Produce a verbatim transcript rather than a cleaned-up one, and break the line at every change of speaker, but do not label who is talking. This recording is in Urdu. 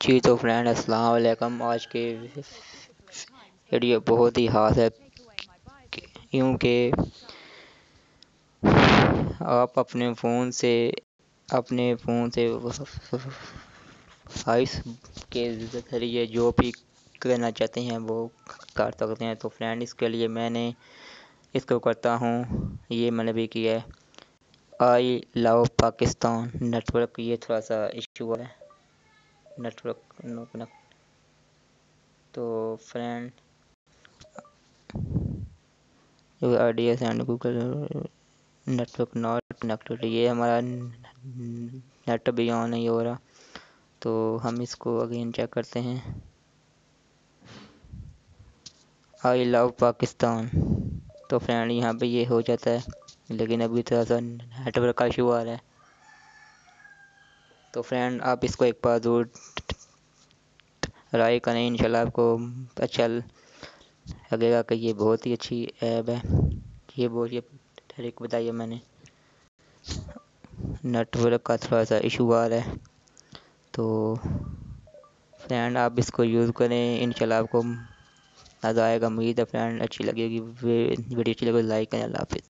جی تو فرینڈ السلام علیکم. آج کے ویڈیو بہت ہی خاص ہے کیونکہ آپ اپنے فون سے اپنے فون سے وائس کے ذریعے جو بھی کرنا چاہتے ہیں وہ کر سکتے ہیں. تو فرینڈ اس کے لیے میں نے اس کو کرتا ہوں. یہ میں نے بھی کیا ہے. I love Pakistan network. یہ تھوڑا سا ایشو ہے نیٹ ورک نو کنیکٹ. تو friend I D S and Google network not connected. یہ ہمارا نیٹ بھی آن نہیں ہو رہا. تو ہم اس کو اگین چیک کرتے ہیں. آئی لو پاکستان. تو فرینڈ یہاں پہ یہ ہو جاتا ہے لیکن ابھی تھوڑا سا نیٹ ورک کا ایشو آ رہا ہے. تو فرینڈ آپ اس کو ایک بار ضرور ٹرائی کریں. انشاءاللہ آپ کو اچھا لگے گا کہ یہ بہت ہی اچھی ایپ ہے. یہ بہت ہی ٹھیک بتائیے. میں نے نیٹ ورک کا تھوڑا سا ایشو آ رہا ہے. تو فرینڈ آپ اس کو یوز کریں. انشاءاللہ آپ کو مزہ آئے گا. امید ہے فرینڈ اچھی لگے گی ویڈیو. اچھی لگے گی لائک کریں. اللہ حافظ.